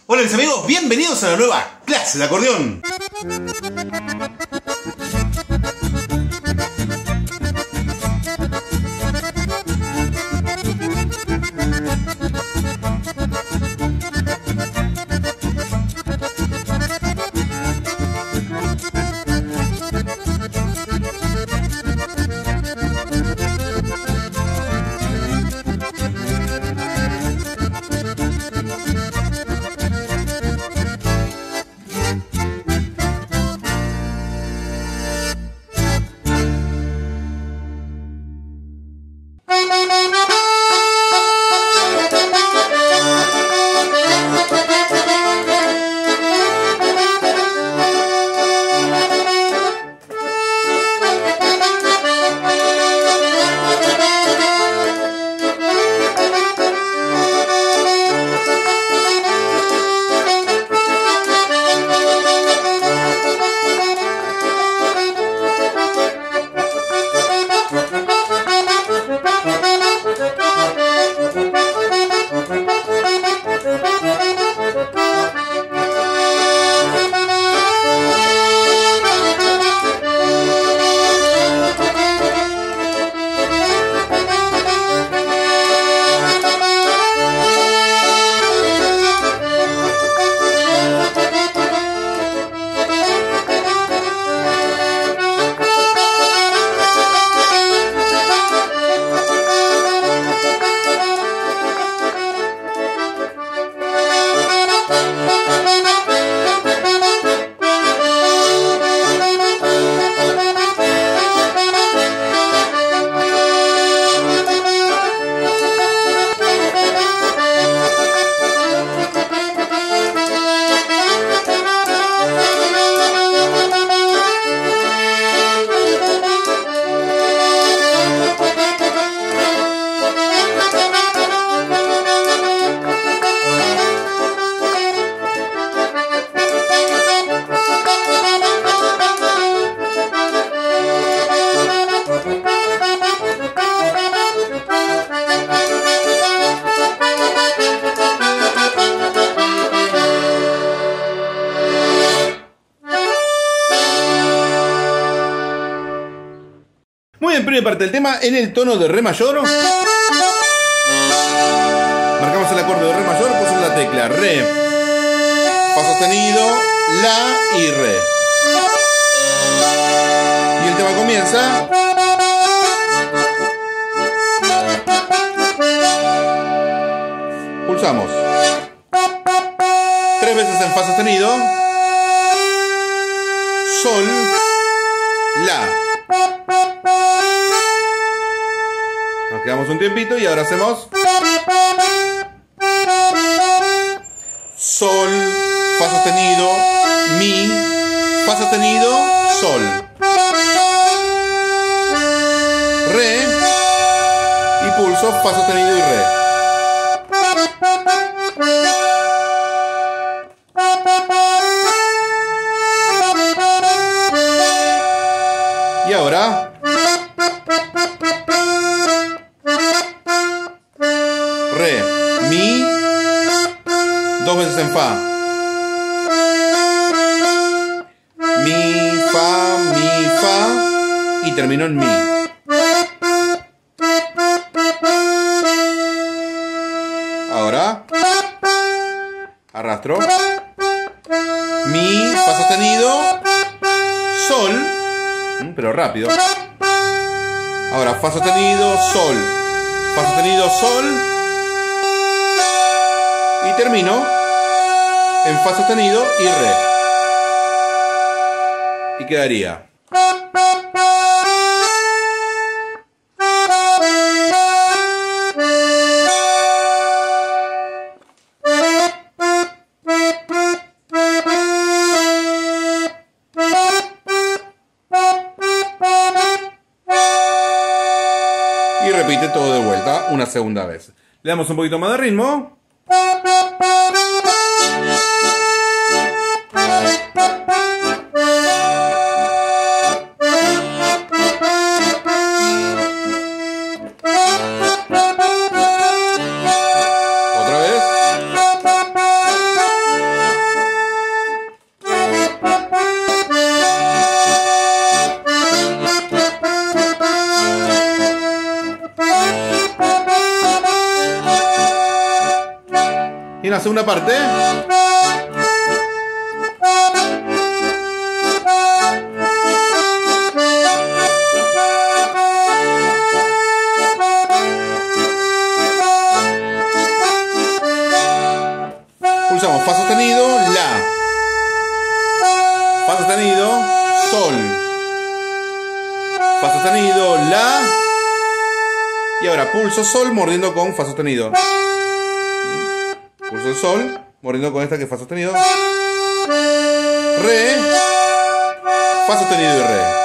Hola mis amigos, bienvenidos a la nueva clase de acordeón. Muy bien, primera parte del tema en el tono de re mayor. Marcamos el acorde de re mayor, pusimos la tecla re, fa sostenido, la y re. Y el tema comienza. Pulsamos 3 veces en fa sostenido, sol, la. Nos quedamos un tiempito y ahora hacemos sol, fa sostenido, mi, fa sostenido, sol, re y pulso fa sostenido y re. Y ahora re, mi, 2 veces en fa, mi, fa y termino en mi. Ahora arrastro, mi, fa sostenido, sol, pero rápido. Ahora fa sostenido, sol, fa sostenido, sol. Y termino en fa sostenido y re. Y quedaría. Y repite todo de vuelta una segunda vez. Le damos un poquito más de ritmo. Otra vez. Y en la segunda parte. Pulsamos fa sostenido, la. Fa sostenido, sol. Fa sostenido, la. Y ahora pulso sol mordiendo con fa sostenido. Pulso el sol mordiendo con esta que es fa sostenido. Re. Fa sostenido y re.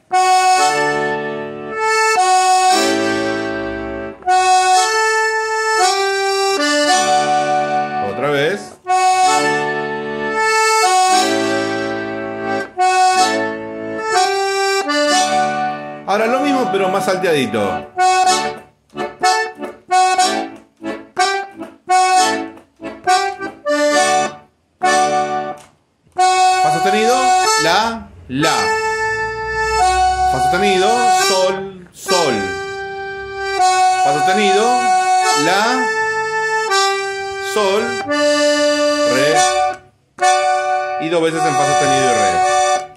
Otra vez. Ahora lo mismo pero más salteadito. Fa sostenido, la. Fa sostenido, sol, sol. Fa sostenido, la, sol, re. Y dos veces en fa sostenido y re.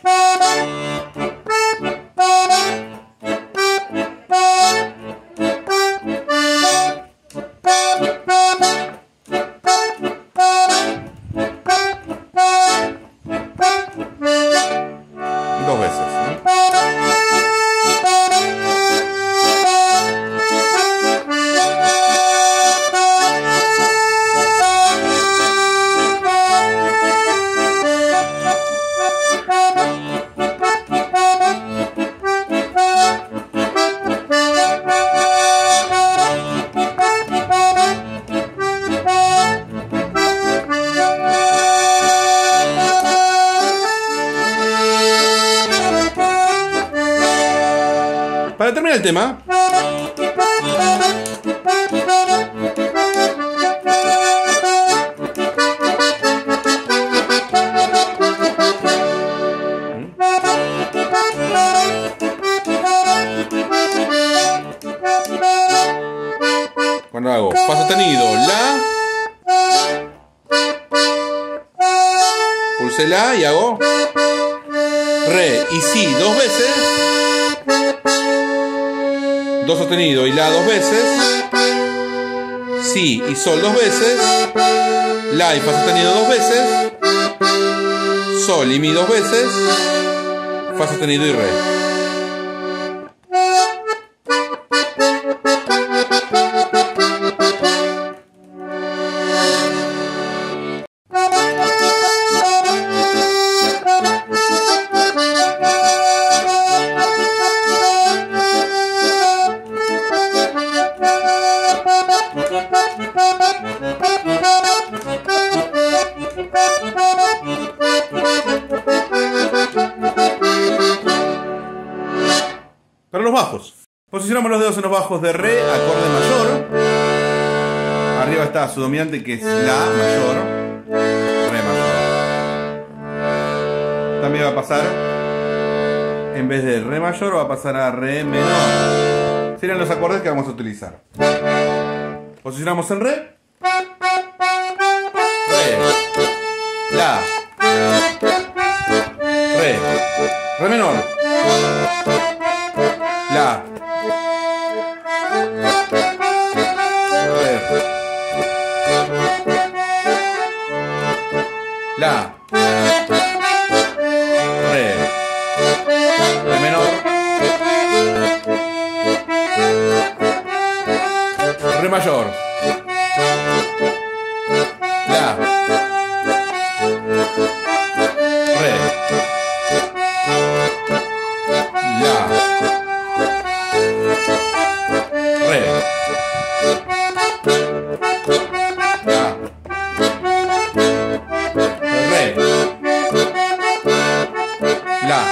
Dos veces, ¿no? Para terminar el tema, cuando hago fa sostenido, la, pulse la y hago re y si dos veces. Do sostenido y la dos veces, si y sol dos veces, la y fa sostenido dos veces, sol y mi dos veces, fa sostenido y re. Para los bajos, posicionamos los dedos en los bajos de re, acorde mayor. Arriba está su dominante que es la mayor, re mayor. También va a pasar, en vez de re mayor, va a pasar a re menor. Serían los acordes que vamos a utilizar. Posicionamos en re, la, re menor, la, la, re menor, re mayor, la, re, la, re, la, re, la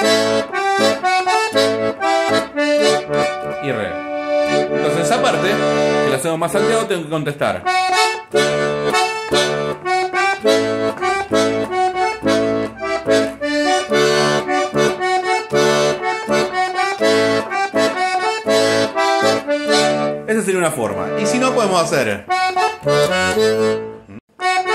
y re. Entonces esa parte, que la hacemos más salteado, tengo que contestar. Esa sería una forma. Y si no, podemos hacer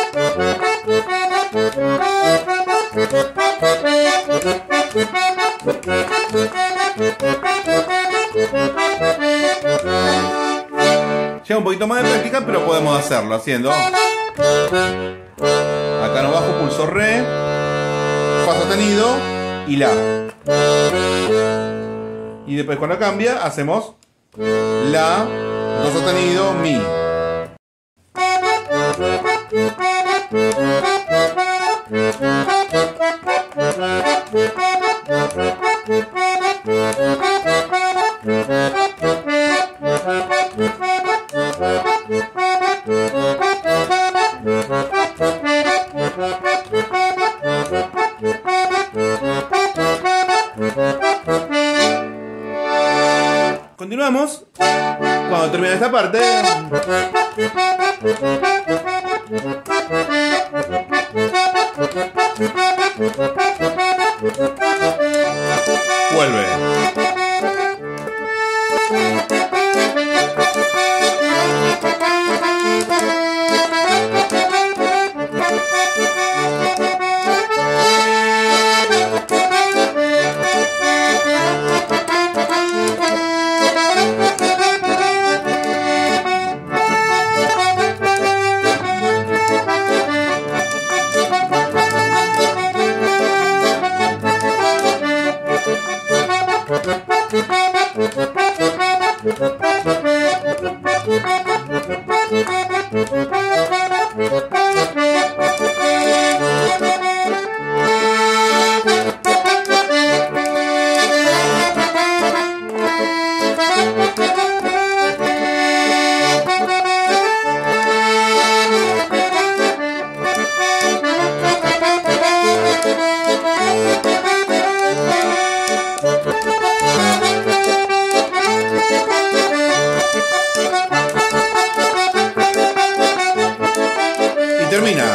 un poquito más de práctica, pero podemos hacerlo haciendo. Acá no bajo, pulso re, fa sostenido y la. Y después cuando cambia hacemos la, do sostenido, mi. Continuamos. Cuando termine esta parte, vuelve. Y termina.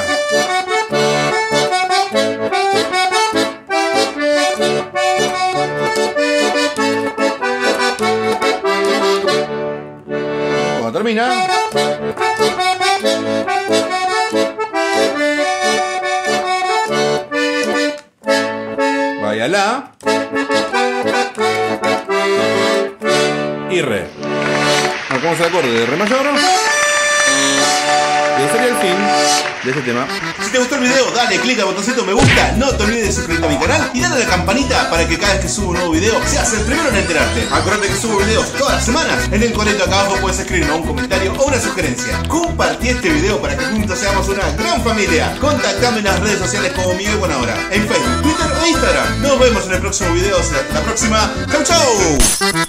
Cuando termina, vaya la y re. Marcamos el acorde de re mayor. Y ese sería el fin de este tema. Si te gustó el video, dale click al botoncito me gusta, no te olvides de suscribirte a mi canal y dale a la campanita para que cada vez que subo un nuevo video seas el primero en enterarte. Acuérdate que subo videos todas las semanas. En el cuadrito acá abajo puedes escribirme un comentario o una sugerencia. Compartí este video para que juntos seamos una gran familia. Contactame en las redes sociales como Miguel Buenahora, en Facebook, Twitter e Instagram. Nos vemos en el próximo video. Hasta la próxima. ¡Chau, chau!